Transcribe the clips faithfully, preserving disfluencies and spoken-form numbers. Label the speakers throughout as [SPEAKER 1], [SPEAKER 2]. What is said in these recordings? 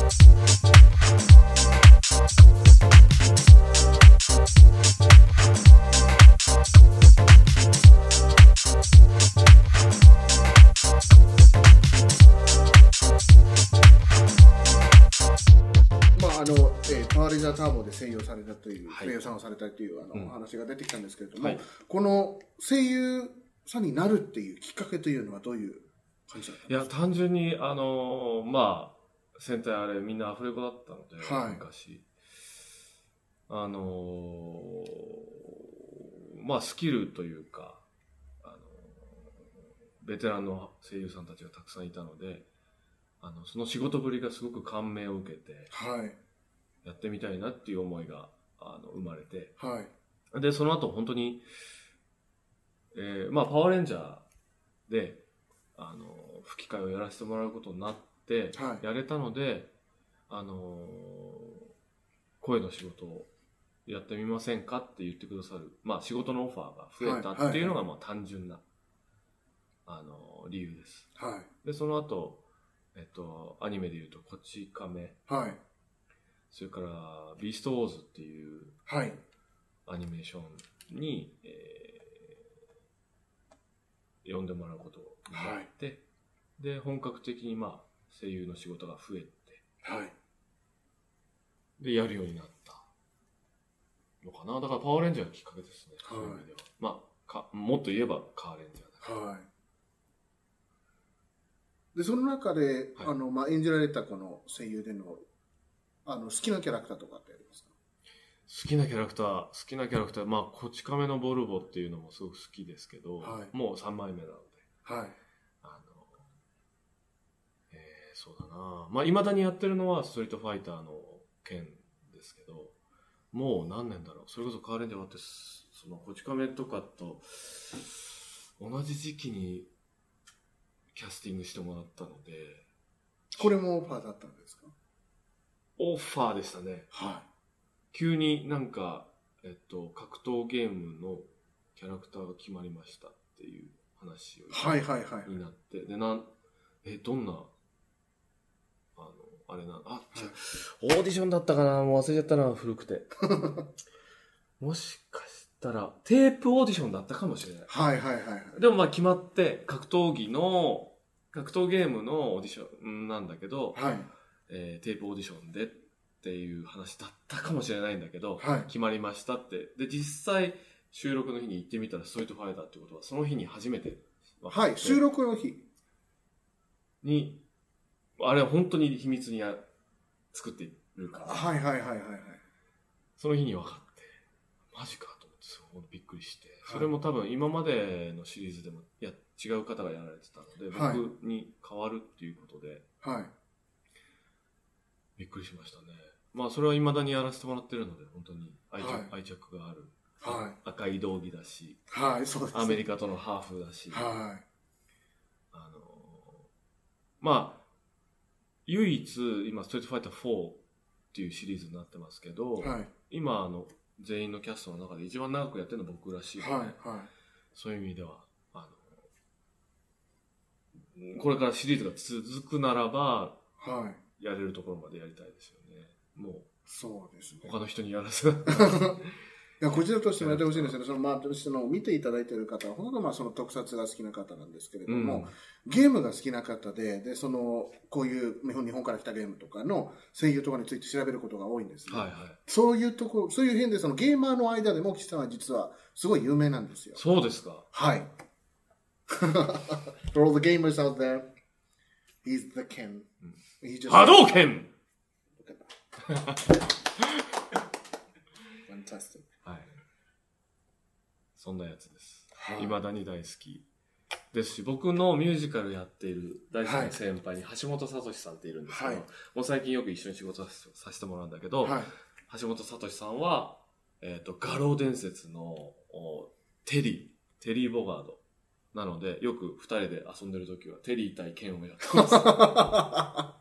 [SPEAKER 1] ターボで声優されたという、はい、声優さんをされたというあの、うん、話が出てきたんですけれども、はい、この声優さんになるっていうきっかけというのはどういう感じだったんですか？
[SPEAKER 2] いや、単純にあのー、まあ戦隊あれみんなアフレコだったので、はい、昔あのー、まあスキルというか、あのー、ベテランの声優さんたちがたくさんいたので、あのその仕事ぶりがすごく感銘を受けて、はい、やってみたいなっていう思いがあの生まれて、はい、でその後本当に、えー、まあパワーレンジャーであの吹き替えをやらせてもらうことになってやれたので、はい、あの声の仕事をやってみませんかって言ってくださる、まあ仕事のオファーが増えたっていうのがまあ単純な、あの理由です。はい、でその後、えっとアニメでいうとこち亀。はい、それからビーストウォーズっていうアニメーションに、えー、呼んでもらうことになって、はい、で本格的にまあ声優の仕事が増えて、はい、でやるようになったのかな。だからパワーレンジャーがきっかけですね。はい、そういう意味では、まあかもっと言えばカーレンジャーだ、はい、
[SPEAKER 1] でその中で、はい、あのまあ、演じられたこの声優でのあの好きなキャラクターとかってありますか？
[SPEAKER 2] 好きなキャラクター、好きなキャラクター、まあこち亀のボルボっていうのもすごく好きですけど、はい、もうさんまいめなので、はい、あの、えー、そうだな、まあ未だにやってるのはストリートファイターの剣ですけど、もう何年だろう、それこそカーレンジャー終わってそのこち亀とかと同じ時期にキャスティングしてもらったので、
[SPEAKER 1] これもオファーだったんですか？
[SPEAKER 2] オファーでしたね。はい。急になんか、えっと、格闘ゲームのキャラクターが決まりましたっていう話を、
[SPEAKER 1] はいはいはい。
[SPEAKER 2] になって、で、なん、え、どんな、あの、あれな、あ、はい、オーディションだったかな、もう忘れちゃったな、古くて。もしかしたら、テープオーディションだったかもしれない。はいはいはい。でもまあ決まって、格闘技の、格闘ゲームのオーディションなんだけど、はい。えー、テープオーディションでっていう話だったかもしれないんだけど、はい、決まりましたって。で、実際収録の日に行ってみたらストリートファイターってことはその日に初めて分かって。はい、収録の日に、あれは本当に秘密にや作っているから。はいはいはいはいはい。その日に分かって、マジかと思ってすごいびっくりして。それも多分今までのシリーズでもや違う方がやられてたので、はい、僕に変わるっていうことで、はい。びっくりしましたね。まあそれは未だにやらせてもらってるので本当に愛着、はい、愛着がある、はい、赤い道着だし、はい、そうですね、アメリカとのハーフだし、はい、あのまあ唯一今ストリートファイターフォーっていうシリーズになってますけど、はい、今あの全員のキャストの中で一番長くやってるのは僕らしいので、はいはい、そういう意味ではあのこれからシリーズが続くならば、はい、やれるところまでやりたいですよね。もうそうですね。他の人にやらせない。い
[SPEAKER 1] や、こちらとしてもやってほしいんですけど、そのまあその見ていただいている方はほとんどまあその特撮が好きな方なんですけれども、うん、ゲームが好きな方で、でそのこういう日本日本から来たゲームとかの声優とかについて調べることが多いんですね。はいはい。そういうところ、そういう辺でそのゲーマーの間でも岸さんは実はすごい有名なんですよ。
[SPEAKER 2] そうですか。
[SPEAKER 1] はい。For all the gamers out there, he's the Ken.
[SPEAKER 2] 波動拳。
[SPEAKER 1] Fantastic.
[SPEAKER 2] はい。そんなやつです。いまだに大好きですし、僕のミュージカルやっている大好きな先輩に橋本聡さんっているんですけど、はい、もう最近よく一緒に仕事させてもらうんだけど、はい、橋本聡さんは、えっと、画廊伝説のテリー、テリー・ボガード。なので、よく二人で遊んでるときはテリー対ケンをやってます。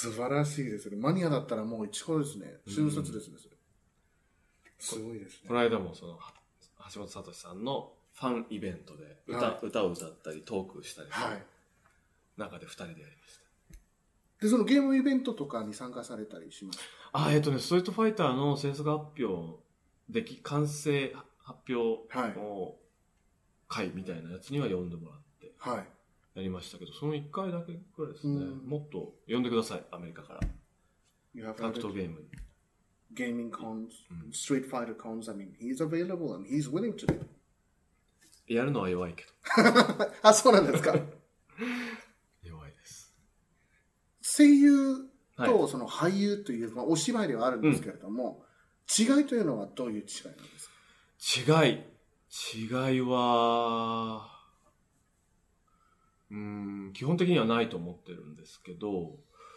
[SPEAKER 1] 素晴らしいですね。マニアだったらもう一個ですね。瞬殺ですね、それ。すごいですね。
[SPEAKER 2] この間もその、橋本聡さんのファンイベントで歌、はい、歌を歌ったりトークしたり、はい、中で二人でやりまし
[SPEAKER 1] で、そのゲームイベントとかに参加されたりします？
[SPEAKER 2] あ、えっとね、ストリートファイターの制作発表、でき、完成発表の会みたいなやつには呼んでもらってやりましたけど、そのいっかいだけくらいですね。もっと呼んでください、アメリカから。格闘ゲームに。
[SPEAKER 1] Gaming cons, Street Fighter cons, I mean, he's available and he's willing to do.
[SPEAKER 2] やるのは弱いけど。
[SPEAKER 1] あ、そうなんですか。
[SPEAKER 2] 弱いです。
[SPEAKER 1] 声優とその俳優という、まあ、お芝居ではあるんですけれども、うん、違いというのはどういう違いなんです
[SPEAKER 2] か？違い。違いは、うーん、基本的にはないと思ってるんですけど、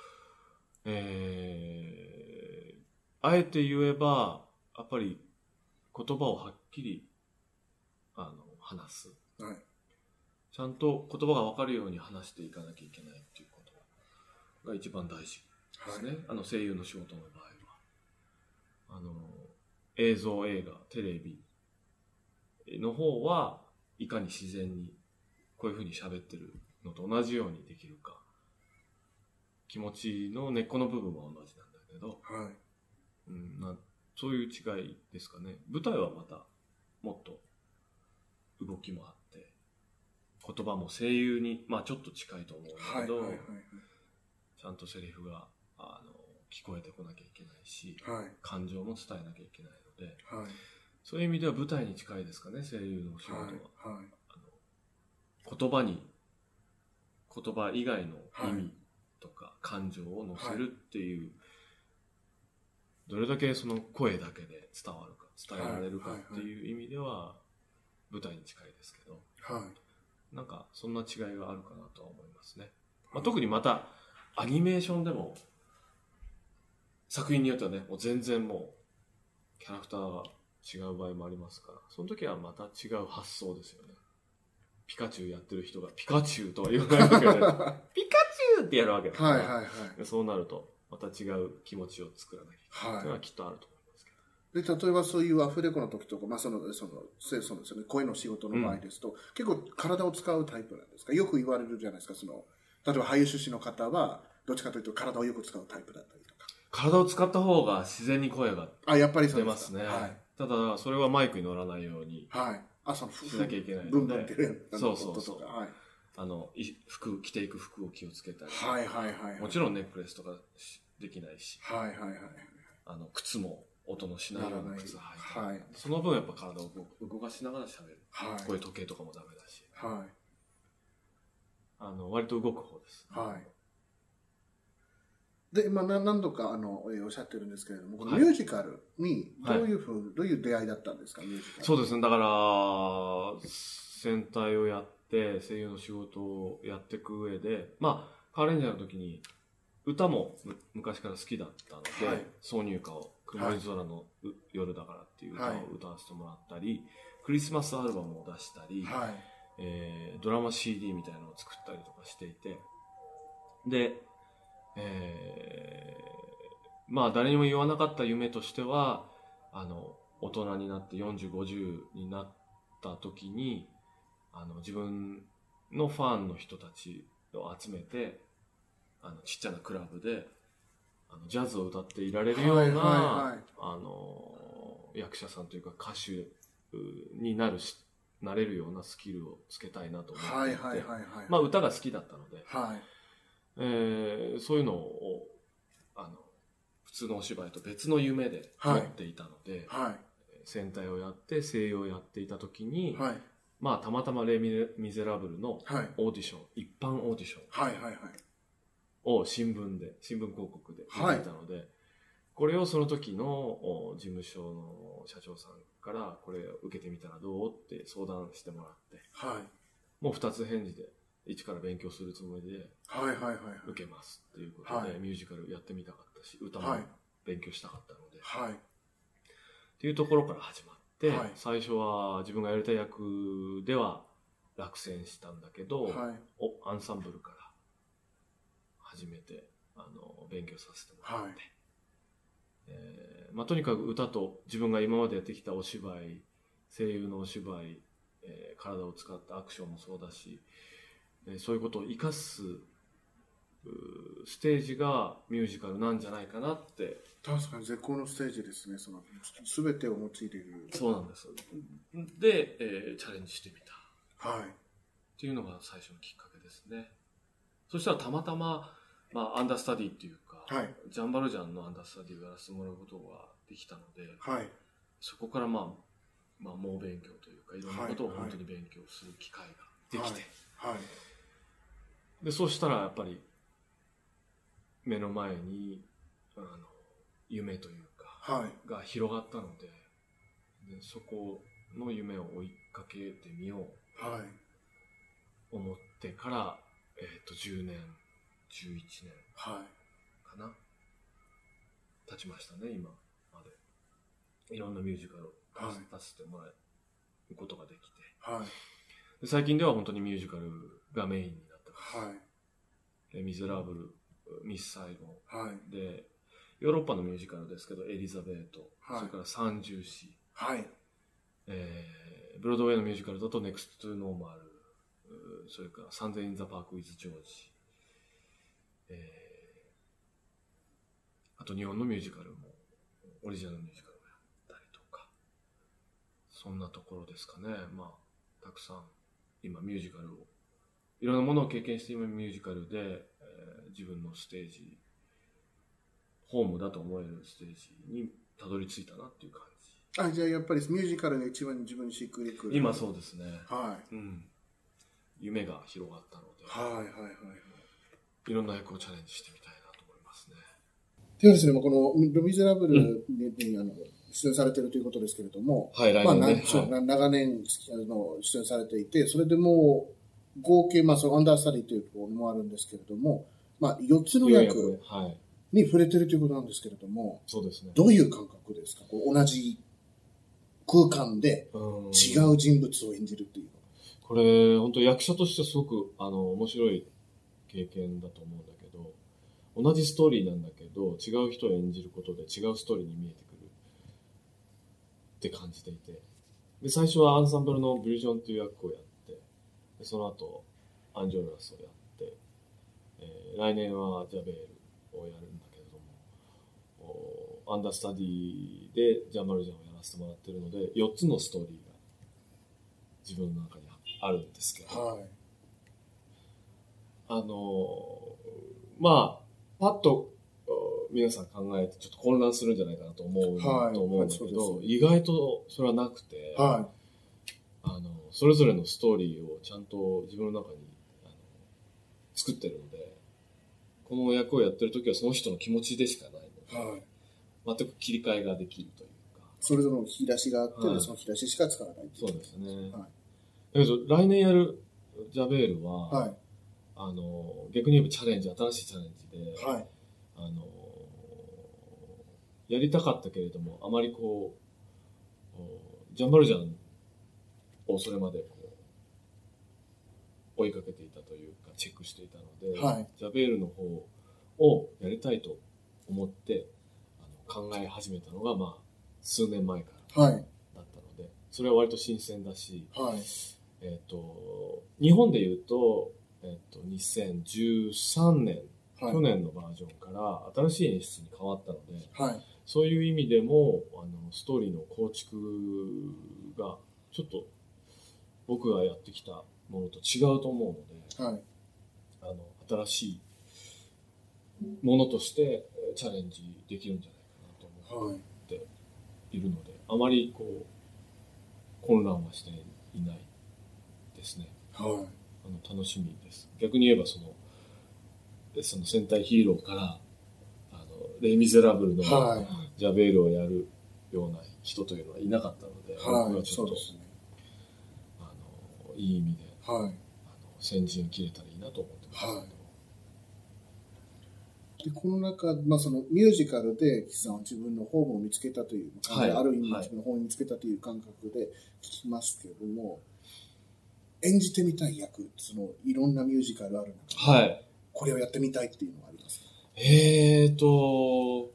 [SPEAKER 2] えー、あえて言えば、やっぱり言葉をはっきりあの話す、はい、ちゃんと言葉が分かるように話していかなきゃいけないっていうことが一番大事ですね、はい、あの声優の仕事の場合はあの映像、映画、テレビの方はいかに自然にこういうふうに喋ってるのと同じようにできるか、気持ちの根っこの部分は同じなんだけど、はい、うん、なそういう違いですかね。舞台はまたもっと動きもあって言葉も声優に、まあ、ちょっと近いと思うんだけど、はいはいはいはい、ちゃんとセリフがあの聞こえてこなきゃいけないし、はい、感情も伝えなきゃいけないので、はい、そういう意味では舞台に近いですかね、声優の仕事は、はいはい、あの言葉に言葉以外の意味とか感情を乗せるっていう、はい、どれだけその声だけで伝わるか伝えられるかっていう意味では舞台に近いですけど、はい、なんかそんな違いがあるかなとは思いますね、まあ、特にまたアニメーションでも作品によってはねもう全然もうキャラクターが違う場合もありますから、その時はまた違う発想ですよね。ピカチュウやってる人がピカチュウとは言わないわけでピカチュウってやるわけだから、はいはいはい、そうなるとまた違う気持ちを作らなきゃいけないというのはきっとあると思いますけど、
[SPEAKER 1] で例えばそういうアフレコの時とか、まあ、そのそのそのですよね、声の仕事の場合ですと、うん、結構体を使うタイプなんですか？よく言われるじゃないですか、その例えば俳優出身の方はどっちかというと体をよく使うタイプだったりとか。
[SPEAKER 2] 体を使った方が自然に声が出ますね。はい、ただそれはマイクに乗らないように、はい、あそのしなきゃいけないので、ブンブンってるそうそうそう、はい、あの服着ていく服を気をつけたり、はいはいはい、はい、もちろんネックレスとかできないし、はいはいはい、あの靴も音のしないような靴履いて、はい、その分やっぱ体を動かしながら喋る、はい、こういう時計とかもダメだし、はい、あの割と動く方です、はい。で、まあ、何度かあのおっしゃってるんですけれども、このミュージカルにどういうふう、はい、どういう出会いだったんですか？ミュージカル。 そうですね、だから戦隊をやって声優の仕事をやっていく上で、まあカーレンジャーの時に歌も昔から好きだったので、はい、挿入歌を曇り空の夜だからっていう歌を歌わせてもらったり、はい、クリスマスアルバムを出したり、はい、えー、ドラマ シーディー みたいなのを作ったりとかしていて、でえー、まあ誰にも言わなかった夢としては、あの大人になってよんじゅう、ごじゅうになった時にあの自分のファンの人たちを集めてあのちっちゃなクラブであのジャズを歌っていられるような、はいはいはい、あの役者さんというか歌手になるしなれるようなスキルをつけたいなと思っていて、はいはいはいはい、まあ歌が好きだったので、はい、えー、そういうのをあの普通のお芝居と別の夢で持っていたので、はいはい、戦隊をやって声優をやっていた時に、はい、まあたまたまレミ・ミゼラブルのオーディション、はい、一般オーディションを新聞で新聞広告で見ていたので、はい、これをその時の事務所の社長さんからこれを受けてみたらどうって相談してもらって、はい、もうふたつ返事で一から勉強するつもりで受けますっていうことで、はい、ミュージカルやってみたかったし歌も勉強したかったので、はい、っていうところから始まって、はい、最初は自分がやりたい役では落選したんだけど、はい、おアンサンブルから始めてあの勉強させてもらって、はい、えーまあ、とにかく歌と自分が今までやってきたお芝居、声優のお芝居、えー、体を使ったアクションもそうだし、そういうことを生かすステージがミュージカルなんじゃないかなって。
[SPEAKER 1] 確かに絶好のステージですね。その全てを用いれる。
[SPEAKER 2] そうなんです。で、えー、チャレンジしてみた。
[SPEAKER 1] はい。
[SPEAKER 2] っていうのが最初のきっかけですね。そしたらたまたま、まあ、アンダースタディっていうか、
[SPEAKER 1] はい、
[SPEAKER 2] ジャンバルジャンのアンダースタディをやらせてもらうことができたので、
[SPEAKER 1] はい、
[SPEAKER 2] そこからまあ、まあ、猛勉強というか、いろんなことを本当に勉強する機会ができて、
[SPEAKER 1] はいはい、
[SPEAKER 2] でそうしたらやっぱり目の前にあの夢というか、はい、が広がったので、でそこの夢を追いかけてみようと思ってから、えー、とじゅうねんじゅういちねんかな、はい、経ちましたね。今までいろんなミュージカルを出せてもらうことができて、はい、で最近では本当にミュージカルがメインになってます、はい、レ・ミゼラブル、ミス・サイゴン、はい、でヨーロッパのミュージカルですけどエリザベート、はい、それから三重詩、はい、えー、ブロードウェイのミュージカルだとネクスト・トゥ・ノーマル、それからサンデー・イン・ザ・パーク・ウィズ・ジョージ、えー、あと日本のミュージカルもオリジナルミュージカルをやったりとか、そんなところですかね。まあたくさん今ミュージカルをいろんなものを経験して今ミュージカルで、えー、自分のステージホームだと思えるステージにたどり着いたなっていう感じ。
[SPEAKER 1] あ、じゃあやっぱりミュージカルが一番自分にしっくりくる。
[SPEAKER 2] 今そうですね。
[SPEAKER 1] はい。
[SPEAKER 2] うん。夢が広がったので、
[SPEAKER 1] はいはいはいはい。
[SPEAKER 2] いろんな役をチャレンジしてみたいなと思いますね。
[SPEAKER 1] ではですね、このレ・ミゼラブルに、うん、あの出演されているということですけれども、
[SPEAKER 2] はい、来年ね、
[SPEAKER 1] まあ、はい、長年あの出演されていて、それでもう合計、まあ、そのアンダースタディというところもあるんですけれども、まあ、よっつの役に触れているということなんですけれども、
[SPEAKER 2] そうですね。
[SPEAKER 1] どういう感覚ですか？こう同じ空間で違う人物を演じるっていう。
[SPEAKER 2] これ本当役者としてすごくあの面白い経験だと思うんだけど、同じストーリーなんだけど違う人を演じることで違うストーリーに見えてくるって感じていて、で最初はアンサンブルのブリジョンという役をやって、でその後アンジョルラスをやって、えー、来年はジャベールをやるんだけれども、アンダースタディでジャンバルジャンをやらせてもらっているのでよっつのストーリーが自分の中にあるんですけど、はい、あのまあパッと皆さん考えてちょっと混乱するんじゃないかなと思う、はい、と思うんだけど、はい、意外とそれはなくて、はい、あのそれぞれのストーリーをちゃんと自分の中にあの作ってるので、この役をやってる時はその人の気持ちでしかないので、はい、全く切り替えができるというか、
[SPEAKER 1] それぞれの引き出しがあって、はい、その引き出ししか使わない。
[SPEAKER 2] そうですね、はい、だけど来年やるジャベールは、はい、あの逆に言えばチャレンジ、新しいチャレンジで、はい、あのやりたかったけれどもあまりこうジャンバルジャンをそれまでこう追いかけていたというかチェックしていたので、はい、ジャベールの方をやりたいと思ってあの考え始めたのが、まあ、数年前からだったので、はい、それは割と新鮮だし、はい、えーと、日本でいうと、えーと、にせんじゅうさんねん、はい、去年のバージョンから新しい演出に変わったので、はい、そういう意味でもあのストーリーの構築がちょっと僕がやってきたものと違うと思うので、はい、あの新しいものとしてチャレンジできるんじゃないかなと思っているので、あまりこう混乱はしていないですね。はい、あの楽しみです。逆に言えばそのその戦隊ヒーローからあのレイ・ミゼラブルのジャベールをやるような人というのはいなかったので、はい、僕はちょっと、ね、あのいい意味で、はい、あの先陣を切れたらいいなと思ってますけど、はい、
[SPEAKER 1] でこの中、まあ、そのミュージカルで岸さんは自分のホームを見つけたという、はい、ある意味自分のホームを見つけたという感覚で聞きますけれども、演じてみたい役、そのいろんなミュージカルある中で、はい、これをやってみたいっていうのはありますか？
[SPEAKER 2] えーと、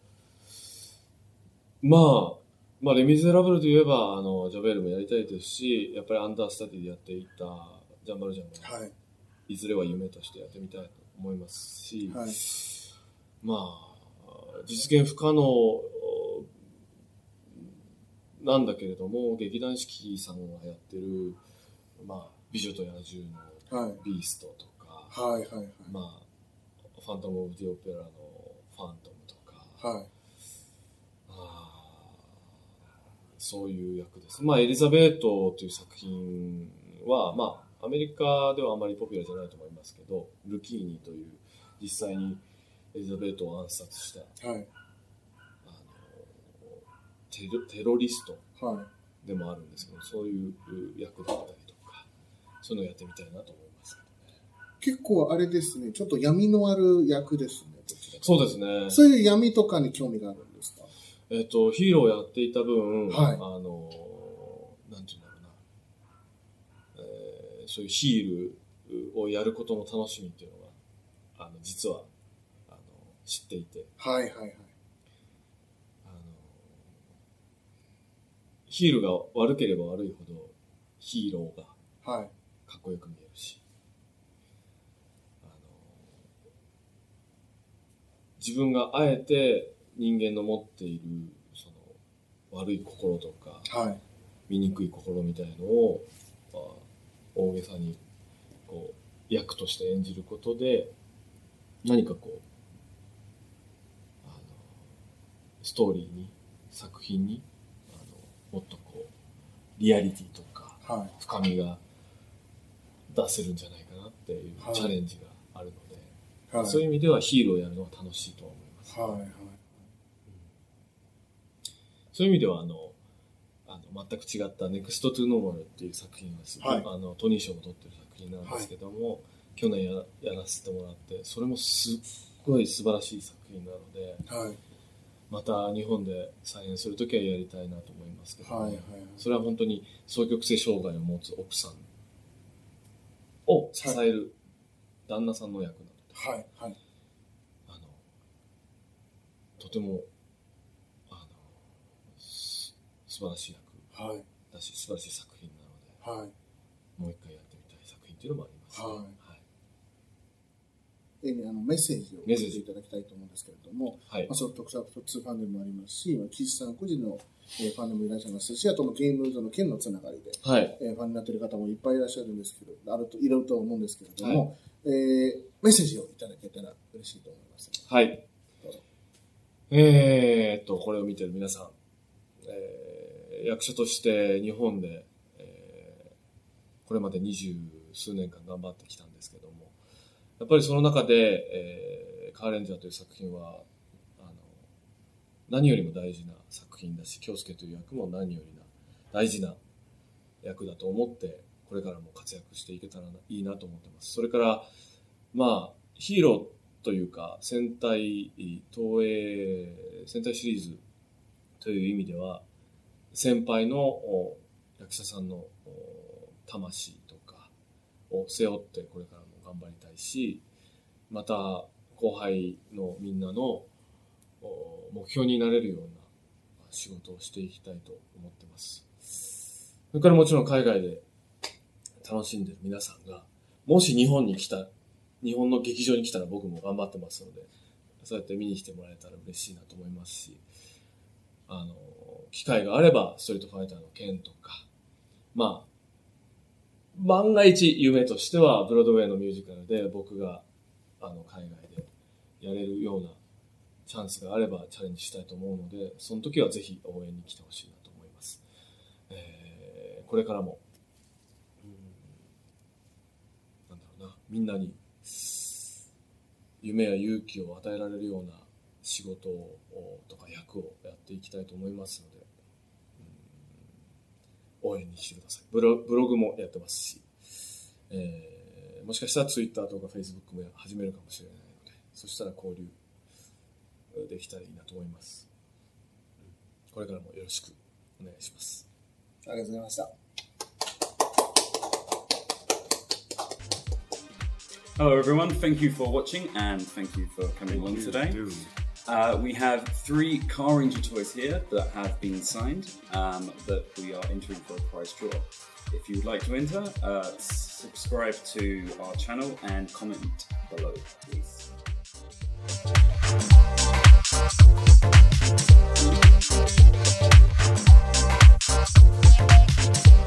[SPEAKER 2] まあ、まあ、レ・ミゼラブルといえば、あの、ジャベールもやりたいですし、やっぱりアンダースタディでやっていたジャンバルジャンも、はい、いずれは夢としてやってみたいと思いますし、
[SPEAKER 1] はい、
[SPEAKER 2] まあ実現不可能なんだけれども、劇団四季さんがやってる、まあ、美女と野獣のビーストとか、
[SPEAKER 1] はいはいはい、
[SPEAKER 2] まあ、ファントム・オブ・ディ・オペラのファントムとか、
[SPEAKER 1] はい、
[SPEAKER 2] あそういう役です。まあ、エリザベートという作品は、まあ、アメリカではあまりポピュラーじゃないと思いますけど、ルキーニという実際にエリザベートを暗殺した、はい、あのテロ、テロリストでもあるんですけど、そういう役だったりとか、そういうのをやってみたいなと思いますけどね。
[SPEAKER 1] 結構あれですね、ちょっと闇のある役ですね。
[SPEAKER 2] そうですね。
[SPEAKER 1] そういう闇とかに興味があるんですか？
[SPEAKER 2] えっと、ヒーローをやっていた分、
[SPEAKER 1] はい、
[SPEAKER 2] あの、なんていうんだろうな、えー、そういうヒールをやることの楽しみっていうのは、あの、実は、あの、知っていて。
[SPEAKER 1] はいはいはい。
[SPEAKER 2] あの、ヒールが悪ければ悪いほど、ヒーローが、はい。かっこよく見えるし、あの、自分があえて人間の持っているその悪い心とか、はい、醜い心みたいのを、まあ、大げさにこう役として演じることで何かこうあのストーリーに作品にあのもっとこうリアリティとか、はい、深みが出せるんじゃないかなっていうチャレンジがあるので、はい、そういう意味ではヒーローをやるのは楽しいと思います、はいはい、うん、そういう意味ではあのあの全く違った Next to Normal っていう作品はすごい、はい、あのトニー賞を取ってる作品なんですけども、はい、去年 や, やらせてもらってそれもすっごい素晴らしい作品なので、はい、また日本で再演するときはやりたいなと思いますけど、ね、はいはいはい、それは本当に双極性障害を持つ奥さんを支える旦那さんの役なので、はいはい、あのとてもあの素晴らしい役だし、素晴らしい作品なので、はい、もう一回やってみたい作品っていうのもあります、ね、はいはい 、
[SPEAKER 1] あのメッセージを送っていただきたいと思うんですけれども、はい、まあ、その特撮ファンでもありますし、岸さん個人のファンでもいらっしゃいますし、あとゲームとの剣のつながりで、はい、ファンになっている方もいっぱいいらっしゃるんですけど、あるといろいろと思うんですけれども、はい、えー、メッセージをいただけたら嬉しいと思います。
[SPEAKER 2] はい。えーっと、これを見てる皆さん、えー、役者として日本で、えー、これまで二十数年間頑張ってきたんですけども、やっぱりその中で、えー、カーレンジャーという作品は、あの、何よりも大事な作品だし、京介という役も何よりな大事な役だと思って、これからも活躍していけたらいいなと思ってます。それから、まあ、ヒーローというか、戦隊、東映、戦隊シリーズという意味では、先輩の役者さんの魂とかを背負ってこれからも頑張りたいし、また後輩のみんなの目標になれるような仕事をしていきたいと思ってます。それからもちろん海外で楽しんでる皆さんが、もし日本に来た、日本の劇場に来たら僕も頑張ってますので、そうやって見に来てもらえたら嬉しいなと思いますし、あの、機会があればストリートファイターの剣とか、まあ、万が一夢としてはブロードウェイのミュージカルで僕があの海外でやれるようなチャンスがあればチャレンジしたいと思うので、その時はぜひ応援に来てほしいなと思います。えー、これからも、うん、なんだろうな、みんなに夢や勇気を与えられるような仕事をとか役をやっていきたいと思いますので、応援に来てください。ブロ、ブログもやってますし、えー、もしかしたら Twitter とか Facebook も始めるかもしれないので、そしたら交流できたらいいなと思います。これからもよろしくお願いします。
[SPEAKER 1] ありがとうございました。
[SPEAKER 3] Hello everyone, thank you for watching and thank you for coming along today. Uh, we have three Car Ranger toys here that have been signed um, that we are entering for a prize draw. If you would like to enter, uh, subscribe to our channel and comment below, please.
[SPEAKER 4] We'll be right back.